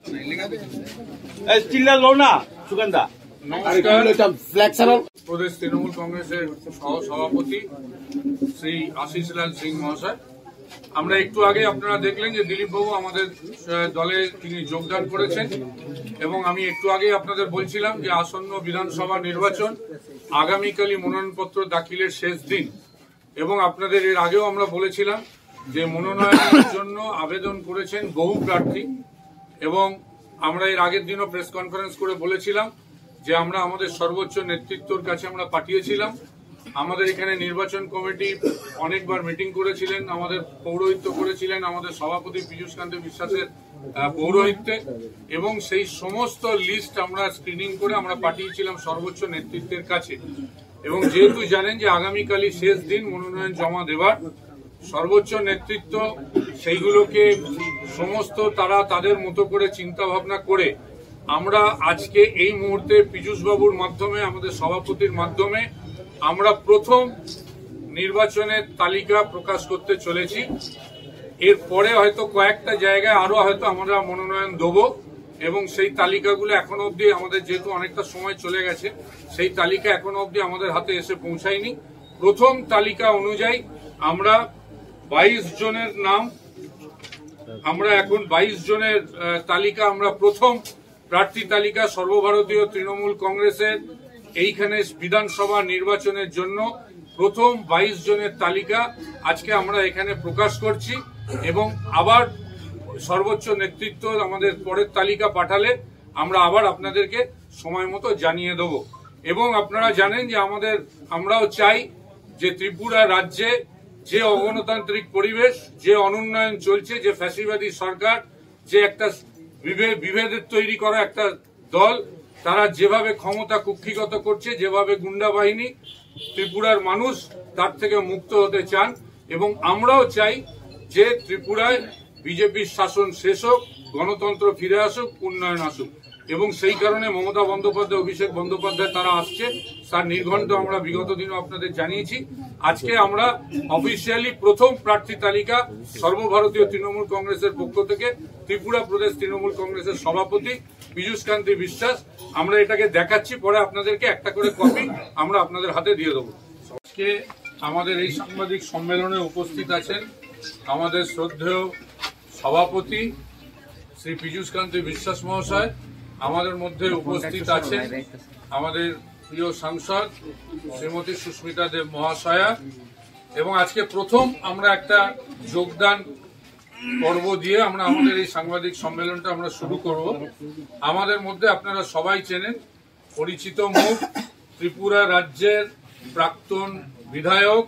প্রদেশ তৃণমূল কংগ্রেসের সহ সভাপতি শ্রী আশিস লাল সিং মহাশয়, আমরা একটু আগে আপনারা দেখলেন যে দিলীপ বাবু আমাদের দলে তিনি যোগদান করেছেন এবং আমি একটু আগে আপনাদের বলছিলাম যে আসন্ন বিধানসভা নির্বাচন আগামীকালই মনোনয়নপত্র দাখিলের শেষ দিন এবং আপনাদের এর আগেও আমরা বলেছিলাম যে মনোনয়নের জন্য আবেদন করেছেন বহু প্রার্থী এবং আমরা এর আগের দিনও প্রেস কনফারেন্স করে বলেছিলাম যে আমরা আমাদের সর্বোচ্চ নেতৃত্বর কাছে আমরা পাঠিয়েছিলাম। আমাদের এখানে নির্বাচন কমিটি অনেকবার মিটিং করেছিলেন, আমাদের পৌরোহিত্য করেছিলেন আমাদের সভাপতি পীযূষ কান্তি বিশ্বাসের পৌরোহিত্যে এবং সেই সমস্ত লিস্ট আমরা স্ক্রিনিং করে আমরা পাঠিয়েছিলাম সর্বোচ্চ নেতৃত্বের কাছে এবং যেহেতু জানেন যে আগামীকালই শেষ দিন মনোনয়ন জমা দেওয়ার, সর্বোচ্চ নেতৃত্ব সেইগুলোকে সমস্ত তারা তাদের মতো করে চিন্তা ভাবনা করে আমরা আজকে এই মুহূর্তে পীযূষ বাবুর মাধ্যমে আমাদের সভাপতির মাধ্যমে আমরা প্রথম নির্বাচনের তালিকা প্রকাশ করতে চলেছি। এরপরে হয়তো কয়েকটা জায়গায় আরো হয়তো আমরা মনোনয়ন দেব এবং সেই তালিকাগুলো এখনো অবধি আমাদের যেহেতু অনেকটা সময় চলে গেছে সেই তালিকা এখনো অবধি আমাদের হাতে এসে পৌঁছায়নি। প্রথম তালিকা অনুযায়ী আমরা 22 জনের নাম আমরা এখন 22 জনের তালিকা আমরা প্রথম প্রার্থী তালিকা সর্বভারতীয় তৃণমূল কংগ্রেসের এইখানে বিধানসভা নির্বাচনের জন্য প্রথম 22 জনের তালিকা আজকে আমরা এখানে প্রকাশ করছি এবং আবার সর্বোচ্চ নেতৃত্ব আমাদের পরের তালিকা পাঠালে আমরা আবার আপনাদেরকে সময় মতো জানিয়ে দেব এবং আপনারা জানেন যে আমরাও চাই যে ত্রিপুরা রাজ্যে যে অগণতান্ত্রিক পরিবেশ, যে অনুন্নয়ন চলছে, যে ফ্যাসিবাদী সরকার, যে একটা বিভেদের তৈরি করা একটা দল, তারা যেভাবে ক্ষমতা কুক্ষিগত করছে, যেভাবে গুন্ডা বাহিনী, ত্রিপুরার মানুষ তার থেকে মুক্ত হতে চান এবং আমরাও চাই যে ত্রিপুরায় বিজেপির শাসন শেষ হোক, গণতন্ত্র ফিরে আসুক, উন্নয়ন আসুক এবং সেই কারণে মমতা বন্দ্যোপাধ্যায়, অভিষেক বন্দ্যোপাধ্যায় তারা আসছে, তার নির্ঘণ্ট আমরা বিগত দিনও আপনাদের জানিয়েছি। আজকে আমরা অফিসিয়ালি প্রথম প্রার্থী তালিকা সর্বভারতীয় তৃণমূল কংগ্রেসের পক্ষ থেকে ত্রিপুরা প্রদেশ তৃণমূল কংগ্রেসের সভাপতি পীযূষ কান্তি বিশ্বাস আমরা এটাকে দেখাচ্ছি, পরে আপনাদেরকে একটা করে কপি আমরা আপনাদের হাতে দিয়ে দেবো। আজকে আমাদের এই সাংবাদিক সম্মেলনে উপস্থিত আছেন আমাদের শ্রদ্ধেয় সভাপতি শ্রী পীযূষ কান্তি বিশ্বাস মহাশয়, আমাদের মধ্যে উপস্থিত আছেন আমাদের প্রিয় সাংসদ শ্রীমতী সুস্মিতা দেব মহাশয়া এবং আজকে প্রথম আমরা একটা যোগদান পর্ব দিয়ে আমরা আমাদের এই সাংবাদিক সম্মেলনটা আমরা শুরু করব। আমাদের মধ্যে আপনারা সবাই চেনেন, পরিচিত মুখ, ত্রিপুরা রাজ্যের প্রাক্তন বিধায়ক,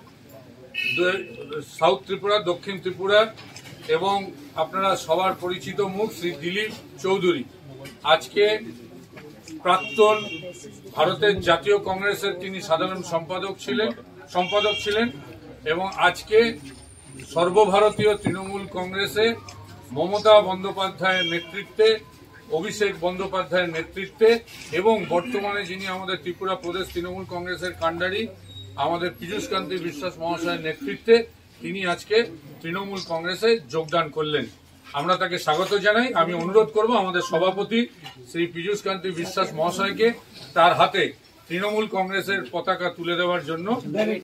সাউথ ত্রিপুরা, দক্ষিণ ত্রিপুরা এবং আপনারা সবার পরিচিত মুখ শ্রী দিলীপ চৌধুরী। আজকে প্রাক্তন ভারতের জাতীয় কংগ্রেসের তিনি সাধারণ সম্পাদক ছিলেন এবং আজকে সর্বভারতীয় তৃণমূল কংগ্রেসে মমতা বন্দ্যোপাধ্যায়ের নেতৃত্বে, অভিষেক বন্দ্যোপাধ্যায়ের নেতৃত্বে এবং বর্তমানে যিনি আমাদের ত্রিপুরা প্রদেশ তৃণমূল কংগ্রেসের কাণ্ডারি আমাদের পীযূষ কান্তি বিশ্বাস মহাশয়ের নেতৃত্বে তিনি আজকে তৃণমূল কংগ্রেসে যোগদান করলেন। আমরা তাকে স্বাগত জানাই। আমি অনুরোধ করব আমাদের সভাপতি শ্রী পীযূষ কান্তি বিশ্বাস মহাশয়কে তার হাতে তৃণমূল কংগ্রেসের পতাকা তুলে দেওয়ার জন্য।